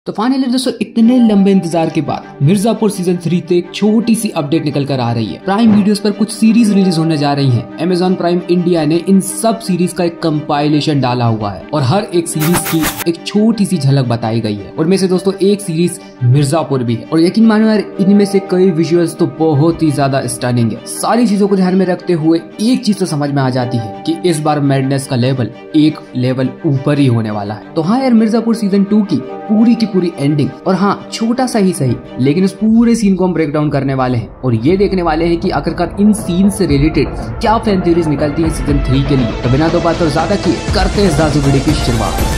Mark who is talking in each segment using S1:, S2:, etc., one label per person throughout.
S1: तो फाइनली दोस्तों इतने लंबे इंतजार के बाद मिर्जापुर सीजन 3 से एक छोटी सी अपडेट निकल कर आ रही है। प्राइम वीडियोस पर कुछ सीरीज रिलीज होने जा रही हैं। अमेजॉन प्राइम इंडिया ने इन सब सीरीज का एक कंपाइलेशन डाला हुआ है और हर एक सीरीज की एक छोटी सी झलक बताई गई है। और में से दोस्तों एक सीरीज मिर्जापुर भी है और यकीन मानो यार इनमें से कई विजुअल्स तो बहुत ही ज्यादा स्टनिंग है। सारी चीजों को ध्यान में रखते हुए एक चीज तो समझ में आ जाती है कि इस बार मैडनेस का लेवल एक लेवल ऊपर ही होने वाला है। तो हाँ यार, मिर्जापुर सीजन 2 की पूरी एंडिंग और हाँ छोटा सा ही सही लेकिन उस पूरे सीन को हम ब्रेक डाउन करने वाले हैं और ये देखने वाले हैं कि आखिरकार इन सीन से रिलेटेड क्या फैन थ्योरीज निकलती है सीजन 3 के लिए। तो बिना दो बात और ज्यादा किए करते हैं इस दाजू वीडियो की शुरुआत।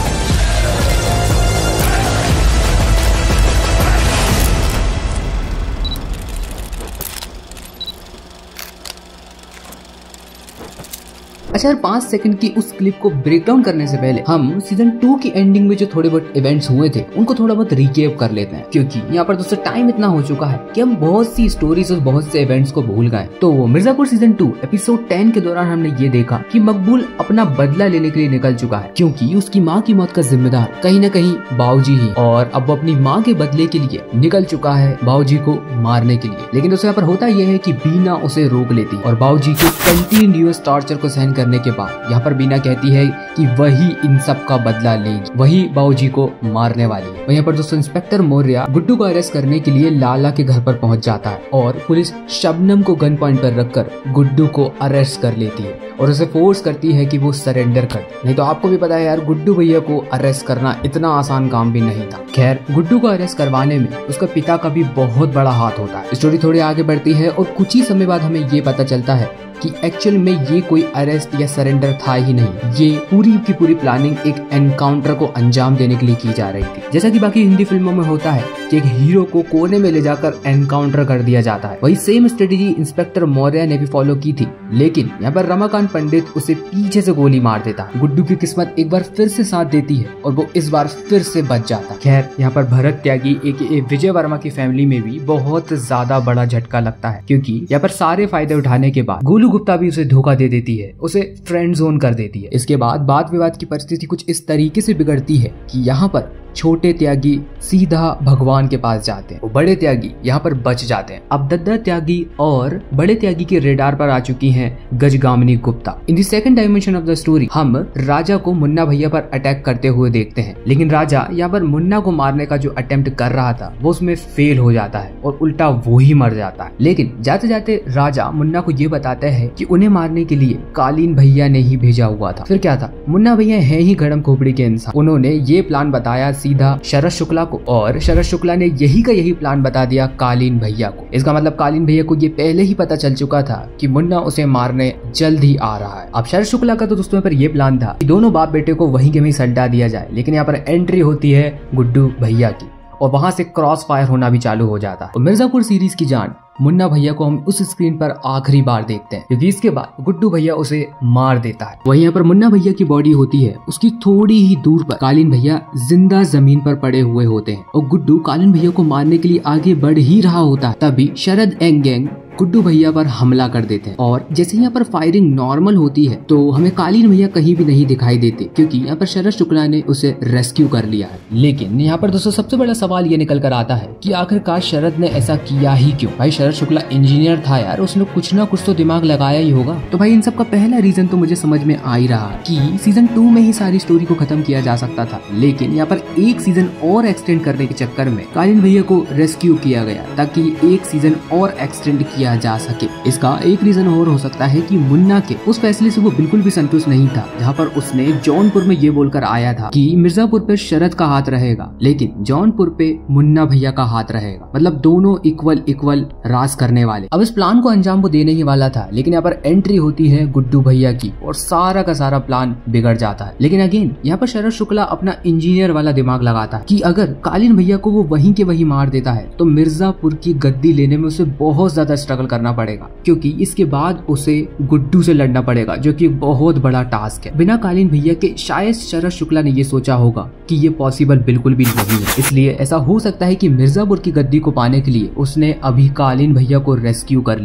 S1: अच्छा यार, 5 सेकंड की उस क्लिप को ब्रेक डाउन करने से पहले हम सीजन 2 की एंडिंग में जो थोड़े बहुत इवेंट्स हुए थे उनको थोड़ा बहुत रिकेप कर लेते हैं, क्योंकि यहाँ पर दोस्तों टाइम इतना हो चुका है कि हम बहुत सी स्टोरीज और बहुत से इवेंट्स को भूल गए। तो मिर्जापुर सीजन 2 एपिसोड 10 के दौरान हमने ये देखा कि मकबूल अपना बदला लेने के लिए निकल चुका है, क्योंकि उसकी माँ की मौत का जिम्मेदार कहीं न कहीं बाबूजी ही, और अब वो अपनी माँ के बदले के लिए निकल चुका है बाबूजी को मारने के लिए। लेकिन दोस्तों यहाँ पर होता यह है कि बीना उसे रोक लेती और बाबूजी के कंटिन्यूअस टॉर्चर को सहन करने के बाद यहाँ पर बीना कहती है कि वही इन सब का बदला लेगी, वही बाबूजी को मारने वाली है। वहीं पर दोस्तों इंस्पेक्टर मौर्य गुड्डू को अरेस्ट करने के लिए लाला के घर पर पहुंच जाता है और पुलिस शबनम को गन पॉइंट पर रखकर गुड्डू को अरेस्ट कर लेती है और उसे फोर्स करती है कि वो सरेंडर कर दे। नहीं तो आपको भी पता है यार, गुड्डू भैया को अरेस्ट करना इतना आसान काम भी नहीं था। खैर, गुड्डू को अरेस्ट करवाने में उसका पिता का भी बहुत बड़ा हाथ होता है। स्टोरी थोड़ी आगे बढ़ती है और कुछ ही समय बाद हमें ये पता चलता है कि एक्चुअल में ये कोई अरेस्ट या सरेंडर था ही नहीं, ये पूरी की पूरी प्लानिंग एक एनकाउंटर को अंजाम देने के लिए की जा रही थी। जैसा कि बाकी हिंदी फिल्मों में होता है कि एक हीरो को कोने में ले जाकर एनकाउंटर कर दिया जाता है, वही सेम स्ट्रेटेजी इंस्पेक्टर मौर्य ने भी फॉलो की थी। लेकिन यहाँ पर रमाकांत पंडित उसे पीछे से गोली मार देता है। गुड्डू की किस्मत एक बार फिर से साथ देती है और वो इस बार फिर से बच जाता है। खैर, यहाँ पर भरत त्यागी एक विजय वर्मा की फैमिली में भी बहुत ज्यादा बड़ा झटका लगता है, क्योंकि यहाँ पर सारे फायदे उठाने के बाद गोलू गुप्ता भी उसे धोखा दे देती है, उसे फ्रेंड जोन कर देती है। इसके बाद वाद विवाद की परिस्थिति कुछ इस तरीके से बिगड़ती है कि यहाँ पर छोटे त्यागी सीधा भगवान के पास जाते हैं और बड़े त्यागी यहाँ पर बच जाते हैं। अब दद्दा त्यागी और बड़े त्यागी के रेडार पर आ चुकी हैं Gajagamini Gupta. In the second dimension of the story हम राजा को मुन्ना भैया पर अटैक करते हुए देखते हैं, लेकिन राजा यहाँ पर मुन्ना को मारने का जो अटेम्प्ट कर रहा था वो उसमें फेल हो जाता है और उल्टा वो ही मर जाता है। लेकिन जाते जाते राजा मुन्ना को ये बताते हैं कि उन्हें मारने के लिए कालीन भैया ने ही भेजा हुआ था। फिर क्या था, मुन्ना भैया है ही गरम खोपड़ी के इंसान। उन्होंने ये प्लान बताया सीधा शरद शुक्ला को और शरद शुक्ला ने यही प्लान बता दिया कालीन भैया को। इसका मतलब कालीन भैया को ये पहले ही पता चल चुका था कि मुन्ना उसे मारने जल्द ही आ रहा है। अब शरद शुक्ला का तो दोस्तों पर ये प्लान था कि दोनों बाप बेटे को वहीं के वहीं सल्टा दिया जाए, लेकिन यहाँ पर एंट्री होती है गुड्डू भैया की और वहां से क्रॉस फायर होना भी चालू हो जाता है। और मिर्जापुर सीरीज की जान मुन्ना भैया को हम उस स्क्रीन पर आखिरी बार देखते हैं, क्योंकि इसके बाद गुड्डू भैया उसे मार देता है। वहीं यहाँ पर मुन्ना भैया की बॉडी होती है, उसकी थोड़ी ही दूर पर कालीन भैया जिंदा जमीन पर पड़े हुए होते हैं और गुड्डू कालीन भैया को मारने के लिए आगे बढ़ ही रहा होता है। तभी शरद एंड गैंग गुड्डू भैया पर हमला कर देते हैं और जैसे यहाँ पर फायरिंग नॉर्मल होती है तो हमें कालीन भैया कहीं भी नहीं दिखाई देते, क्योंकि यहाँ पर शरद शुक्ला ने उसे रेस्क्यू कर लिया है। लेकिन यहाँ पर दोस्तों सबसे बड़ा सवाल ये निकल कर आता है कि आखिरकार शरद ने ऐसा किया ही क्यों। भाई शरद शुक्ला इंजीनियर था यार, उसने कुछ ना कुछ तो दिमाग लगाया ही होगा। तो भाई इन सब का पहला रीजन तो मुझे समझ में आ ही रहा कि सीजन 2 में ही सारी स्टोरी को खत्म किया जा सकता था, लेकिन यहाँ पर एक सीजन और एक्सटेंड करने के चक्कर में कालीन भैया को रेस्क्यू किया गया ताकि एक सीजन और एक्सटेंड किया जा सके। इसका एक रीजन और हो सकता है कि मुन्ना के उस फैसले से वो बिल्कुल भी संतुष्ट नहीं था, जहाँ पर उसने जौनपुर में ये बोलकर आया था कि मिर्जापुर पे शरद का हाथ रहेगा लेकिन जौनपुर पे मुन्ना भैया का हाथ रहेगा, मतलब दोनों इक्वल राज करने वाले। अब इस प्लान को अंजाम वो देने ही वाला था, लेकिन यहाँ पर एंट्री होती है गुड्डू भैया की और सारा का सारा प्लान बिगड़ जाता है। लेकिन अगेन यहाँ पर शरद शुक्ला अपना इंजीनियर वाला दिमाग लगाता है कि अगर कालीन भैया को वो वहीं के वहीं मार देता है तो मिर्जापुर की गद्दी लेने में उसे बहुत ज्यादा स्ट्रगल करना पड़ेगा, क्योंकि इसके बाद उसे गुड्डू से लड़ना पड़ेगा, जो कि बहुत बड़ा टास्क है। बिना कालीन भैया के शायद शरद शुक्ला ने ये सोचा होगा कि ये पॉसिबल बिल्कुल भी नहीं है। इसलिए ऐसा हो सकता है कि मिर्जापुर की गद्दी को पाने के लिए उसने अभी कालीन भैया को रेस्क्यू कर लिया,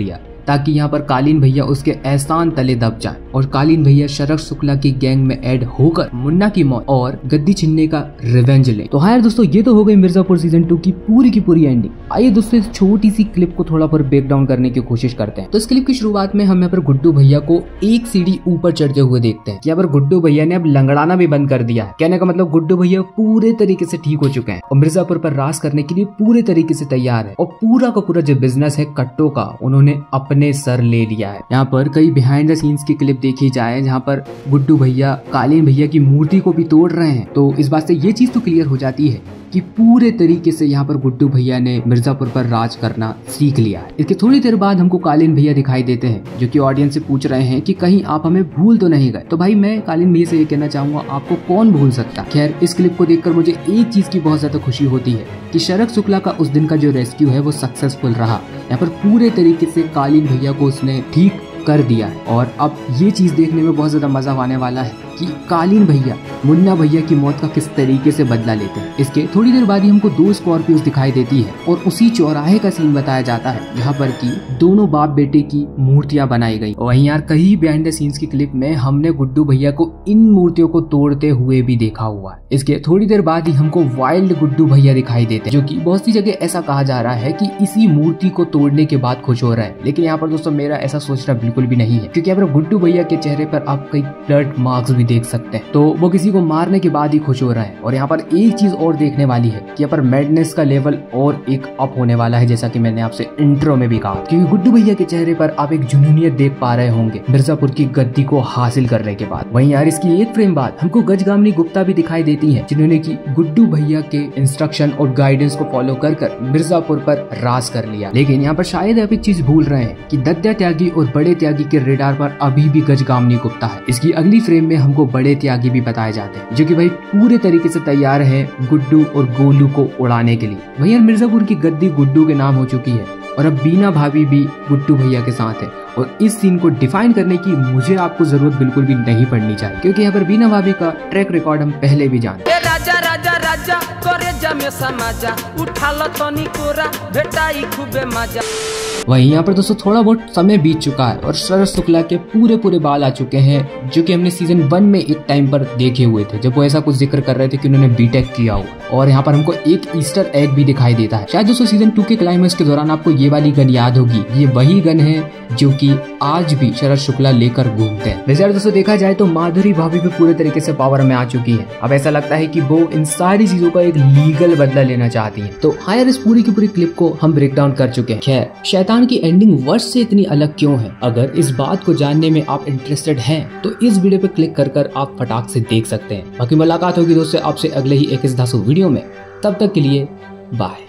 S1: ताकि यहाँ पर कालीन भैया उसके एहसान तले दब जाए और कालीन भैया शरद शुक्ला की गैंग में ऐड होकर मुन्ना की मौत और गद्दी छीनने का रिवेंज ले। तो हाँ यार दोस्तों, ये तो हो गई मिर्जापुर सीजन 2 की पूरी एंडिंग। आइए दोस्तों इस छोटी सी क्लिप को थोड़ा पर ब्रेक डाउन करने की कोशिश करते हैं। तो इस क्लिप की शुरुआत में हम यहाँ पर गुड्डू भैया को एक सीढ़ी ऊपर चढ़ते हुए देखते हैं। यहाँ पर गुड्डू भैया ने अब लंगड़ाना भी बंद कर दिया है। कहने का मतलब गुड्डू भैया पूरे तरीके से ठीक हो चुके हैं और मिर्जापुर पर राज करने के लिए पूरे तरीके से तैयार है और पूरा का पूरा जो बिजनेस है कट्टों का उन्होंने अपने सर ले लिया है। यहाँ पर कई बिहाइंड द सीन्स की क्लिप देखी जाए जहाँ पर गुड्डू भैया कालीन भैया की मूर्ति को भी तोड़ रहे हैं। तो इस बात से ये चीज तो क्लियर हो जाती है कि पूरे तरीके से यहाँ पर गुड्डू भैया ने मिर्जापुर पर राज करना सीख लिया है। इसके थोड़ी देर बाद हमको कालीन भैया दिखाई देते हैं जो कि ऑडियंस से पूछ रहे हैं कि कहीं आप हमें भूल तो नहीं गए। तो भाई मैं कालीन भैया से ये कहना चाहूंगा, आपको कौन भूल सकता। खैर इस क्लिप को देखकर मुझे एक चीज की बहुत ज्यादा खुशी होती है कि शरद शुक्ला का उस दिन का जो रेस्क्यू है वो सक्सेसफुल रहा। यहाँ पर पूरे तरीके से कालीन भैया को उसने ठीक कर दिया है और अब ये चीज देखने में बहुत ज्यादा मजा आने वाला है कि कालीन भैया मुन्ना भैया की मौत का किस तरीके से बदला लेते हैं। इसके थोड़ी देर बाद ही हमको 2 स्कॉर्पियोस दिखाई देती है और उसी चौराहे का सीन बताया जाता है जहाँ पर कि दोनों बाप बेटे की मूर्तियां बनाई गई। वहीं यार कहीं बिहाइंड द सीन्स की क्लिप में हमने गुड्डू भैया को इन मूर्तियों को तोड़ते हुए भी देखा हुआ है। इसके थोड़ी देर बाद ही हमको वाइल्ड गुड्डू भैया दिखाई देते हैं जो कि बहुत सी जगह ऐसा कहा जा रहा है कि इसी मूर्ति को तोड़ने के बाद खुश हो रहा है, लेकिन यहाँ पर दोस्तों मेरा ऐसा सोचना बिल्कुल भी नहीं है क्योंकि यहाँ पर गुड्डू भैया के चेहरे पर आप कई ब्लड मार्क्स भी देख सकते हैं। तो वो किसी को मारने के बाद ही खुश हो रहा है। और यहाँ पर एक चीज और देखने वाली है कि यहाँ पर मैडनेस का लेवल और एक अप होने वाला है, जैसा कि मैंने आपसे इंट्रो में भी कहा, क्योंकि गुड्डू भैया के चेहरे पर आप एक जुनूनियत देख पा रहे होंगे मिर्जापुर की गद्दी को हासिल करने के बाद। वहीं यार इसकी एक फ्रेम बाद हमको गजगामिनी गुप्ता भी दिखाई देती है जिन्होंने की गुड्डू भैया के इंस्ट्रक्शन और गाइडेंस को फॉलो कर मिर्जापुर पर राज कर लिया। लेकिन यहाँ पर शायद आप एक चीज भूल रहे हैं कि दद्दा त्यागी और बड़े त्यागी के रेडार पर अभी भी गजगामिनी गुप्ता है। इसकी अगली फ्रेम में हमको बड़े त्यागी भी बताए जाते हैं जो कि भाई पूरे तरीके से तैयार है गुड्डू और गोलू को उड़ाने के लिए। वहीं यार मिर्जापुर की गद्दी गुड्डू के नाम हो चुकी है और अब बीना भाभी भी गुड्डू भैया के साथ है और इस सीन को डिफाइन करने की मुझे आपको जरूरत बिल्कुल भी नहीं पड़नी चाहिए क्योंकि यहाँ पर बीना भाभी का ट्रैक रिकॉर्ड हम पहले भी जानते हैं।
S2: राजा राजा राजा करे जमे समाजा उठा लो तनी कोरा भेटाई खूबे मजा।
S1: वहीं यहाँ पर दोस्तों थोड़ा बहुत समय बीत चुका है और शरद शुक्ला के पूरे बाल आ चुके हैं जो कि हमने सीजन 1 में एक टाइम पर देखे हुए थे जब वो ऐसा कुछ जिक्र कर रहे थे कि उन्होंने बीटेक किया हुआ। और यहाँ पर हमको एक ईस्टर एग भी दिखाई देता है। शायद दोस्तों सीजन 2 के क्लाइमेक्स के दौरान आपको ये वाली गन याद होगी, ये वही गन है जो कि आज भी शरद शुक्ला लेकर घूमते हैं। वैसे यार दोस्तों देखा जाए तो माधुरी भाभी भी पूरे तरीके से पावर में आ चुकी है। अब ऐसा लगता है कि वो इन सारी चीजों का एक लीगल बदला लेना चाहती है। तो हाँ यार इस पूरी की पूरी क्लिप को हम ब्रेक डाउन कर चुके हैं। खैर शैतान की एंडिंग वर्ष से इतनी अलग क्यों है, अगर इस बात को जानने में आप इंटरेस्टेड हैं तो इस वीडियो पे क्लिक कर आप फटाक से देख सकते हैं। बाकी मुलाकात होगी दोस्तों आपसे अगले ही एक इस धासु वीडियो में। तब तक के लिए बाय।